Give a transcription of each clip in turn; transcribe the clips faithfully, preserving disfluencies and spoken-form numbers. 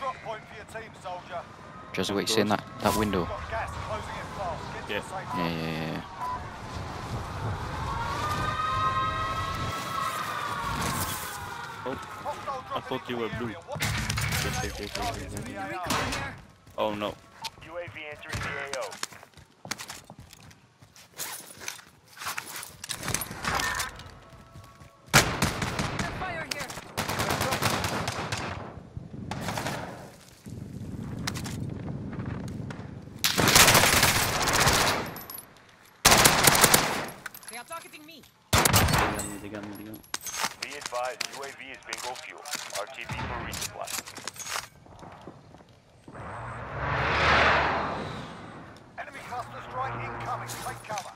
drop point for your team, soldier. Jesse, what you see in that, that window? Got gas closing in fast. Get to Yeah. the safe Yeah, zone. yeah, yeah. Oh, Hostile I dropping thought you into were the blue. area. Watch Yes, yes, yes, yes, yes, the yes. A R. Oh no. U A V entering the A O. Fire here. They are targeting me. They got me, they got me, they got me. Be advised, U A V is bingo fuel. R T B for resupply. Enemy cluster strike incoming. Take cover.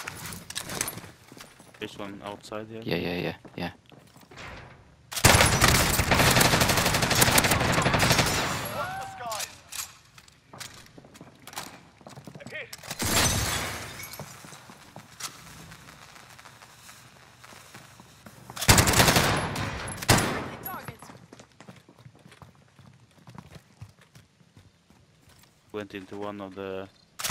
This one outside here. Yeah, yeah, yeah, yeah. Watch the skies. Hit. Target. Went into one of the.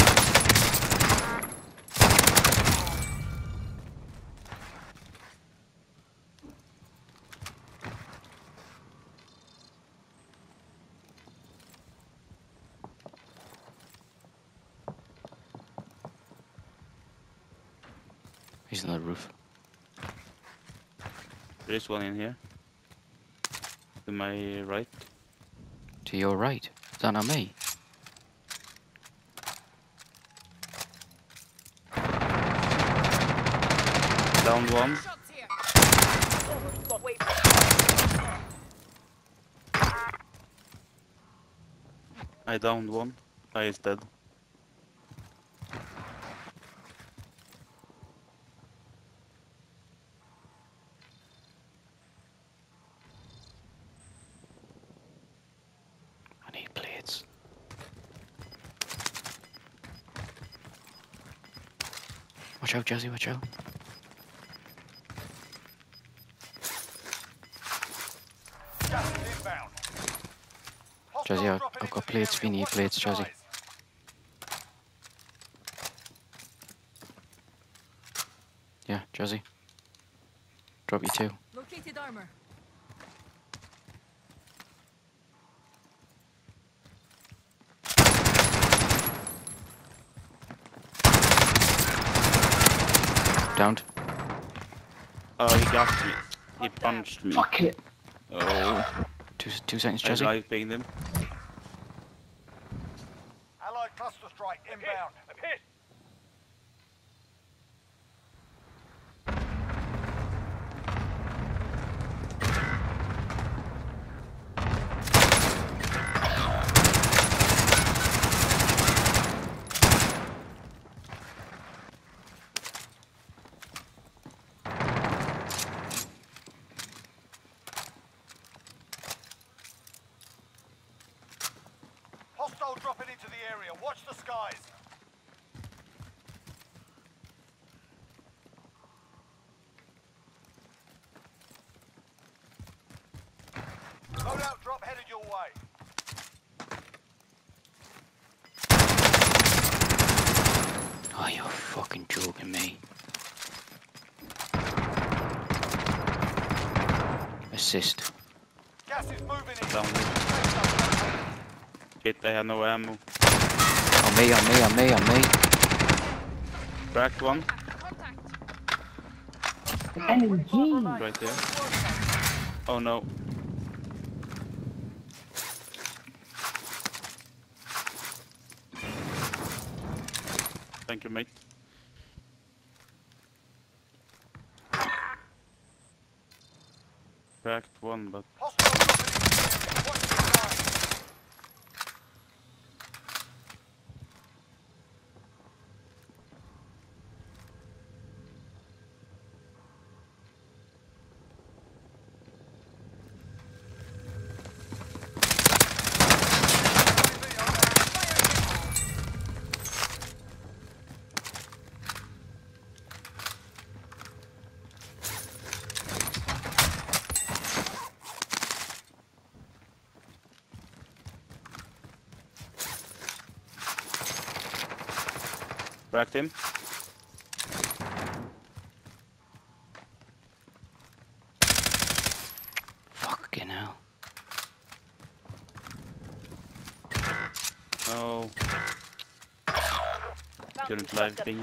He's on the roof. There is one in here. To my right. To your right. Is that not me? Down one. Shots here. Wait. I downed one. I is dead. I need plates. Watch out, Jesse, watch out. Gas is inbound. Jazzy, Hostile I've- dropping I've got into the plates, area. we need Watch the plates, Jazzy. skies. Yeah, Jesse. Drop you two. Located armor. Downed. Oh, he got me. He punched me. Fuck it. Oh, Two, two seconds, I Jesse. live pinged him. Allied cluster strike inbound. Hit. Hostile dropping into the area. Watch the skies. Loadout drop headed your way. Oh, you're fucking joking me. Assist. Gas is moving in. Down. Shit, I have no ammo. On me, on me, on me, on me. Cracked one. Contact. M G. Right there. Oh no. Thank you, mate. Cracked one, but Hostile dropping into the area. Watch the skies. Cracked him. Fucking hell. Oh. Couldn't live ping.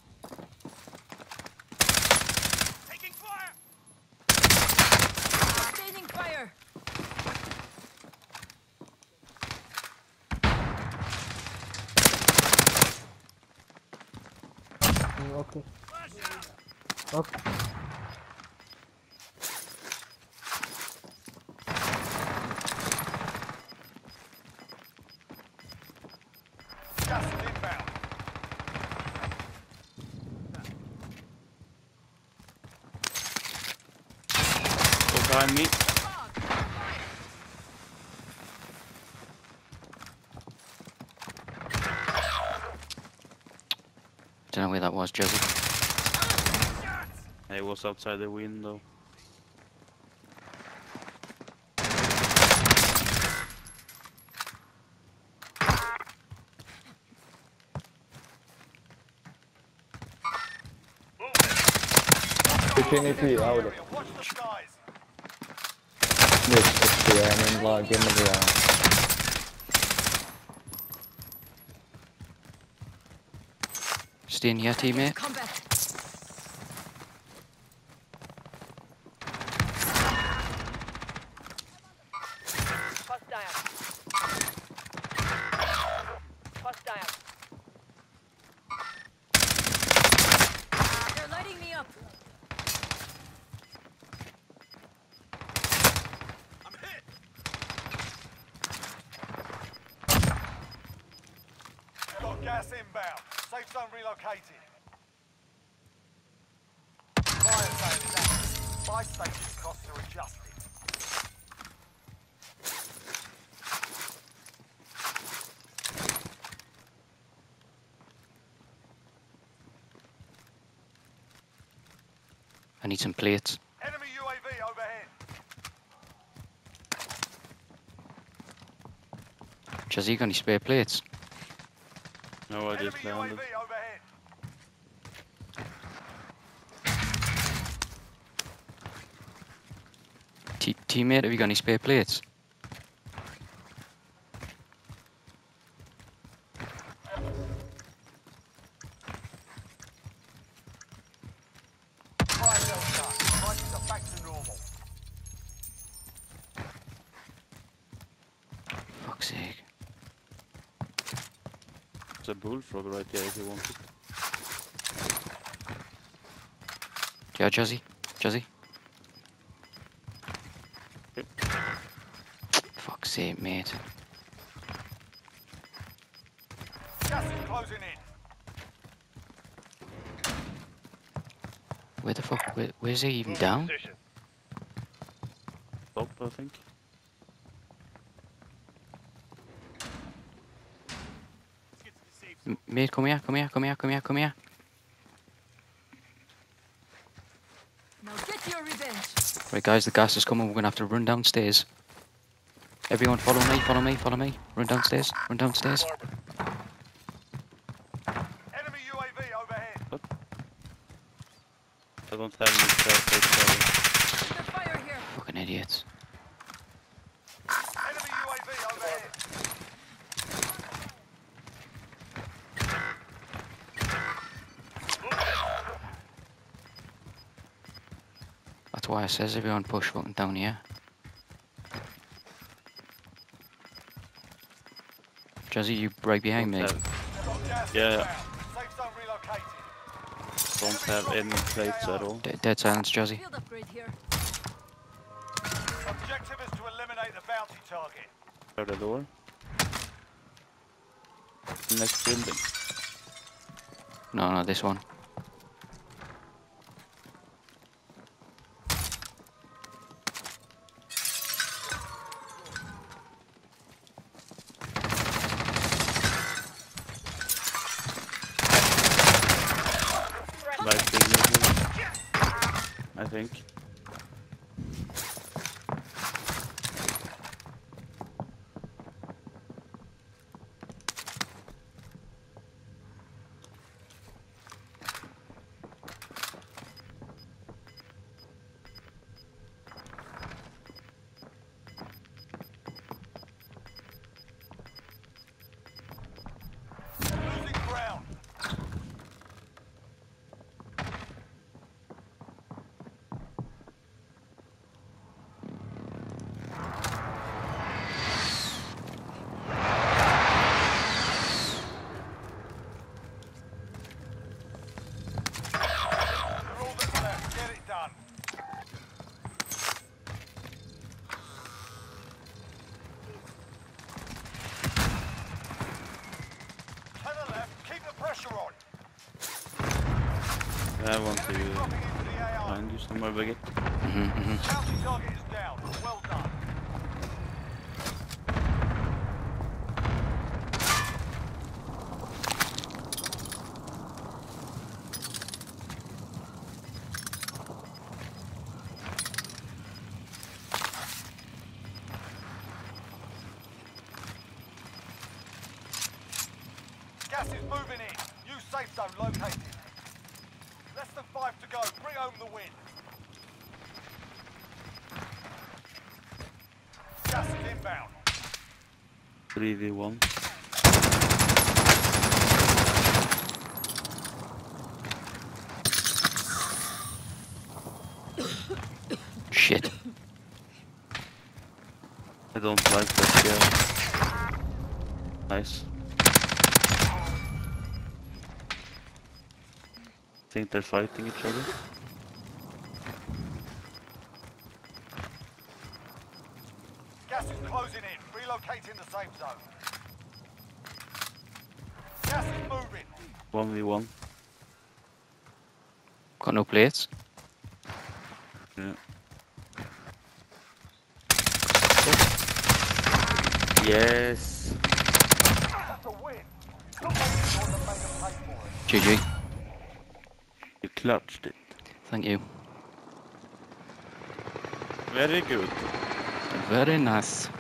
Taking fire! Sustaining fire. Mm, okay. Okay. Gas is inbound. Go behind me. Don't know where that was, Jesse. He was outside the window. Opportunity out. Watch the skies. Yes, it's the enemy log in the ground. Stay in here, teammate. Combat. Hostile. Hostile. They're lighting me up. I'm hit. Got gas inbound. Safe zone relocated. Fire zone is active. Buy station costs are adjusted. I need some plates. Enemy U A V overhead. Jesse, you got any spare plates? No, I Enemy just U A V landed. overhead. T teammate, have you got any spare plates? Fire cell shut. Prices are back to normal. Fuck's sake. There's a bullfrog right there if you want it. Yeah, Jesse? Jesse? Fuck's sake, mate. Gas is closing in. Where the fuck? Where, where's he even down? Top, I think. M mate, come here, come here, come here, come here, come here. Now get your revenge. Right, guys, the gas is coming. We're gonna have to run downstairs. Everyone, follow me, follow me, follow me. Run downstairs, run downstairs. Enemy U A V overhead. I don't have any spare sorry. Under fire here. Fucking idiots. Enemy U A V overhead. That's why I says everyone push fucking down here. Jazzy, you right behind me. Have, Got gas Yeah. inbound. Safe zone relocated. don't have any plates at all. D dead silence, Jazzy. Field upgrade here. Objective is to eliminate the bounty target. Third the door. Next building. No, no, this one. Light building. I think. I want to find you somewhere, Biggie. Mhm, mhm. Bounty target is down. Well done. Gas is moving in. New safe zone located. Less than five to go. Bring home the win. Gas is inbound. three v one. Shit. I don't like that girl. Nice. Think they're fighting each other. Gas is closing in. Relocating the safe zone. Gas is moving. one v one. Got no plates. Yeah. Yes. That's a win. Somebody's going to make them pay for it. G G. You clutched it. Thank you. Very good. Very nice.